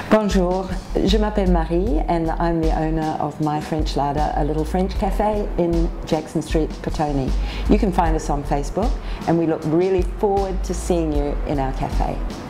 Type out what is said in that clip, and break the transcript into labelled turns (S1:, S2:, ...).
S1: Bonjour, je m'appelle Marie and I'm the owner of My French Larder, a little French cafe in Jackson Street, Petone. You can find us on Facebook and we look really forward to seeing you in our cafe.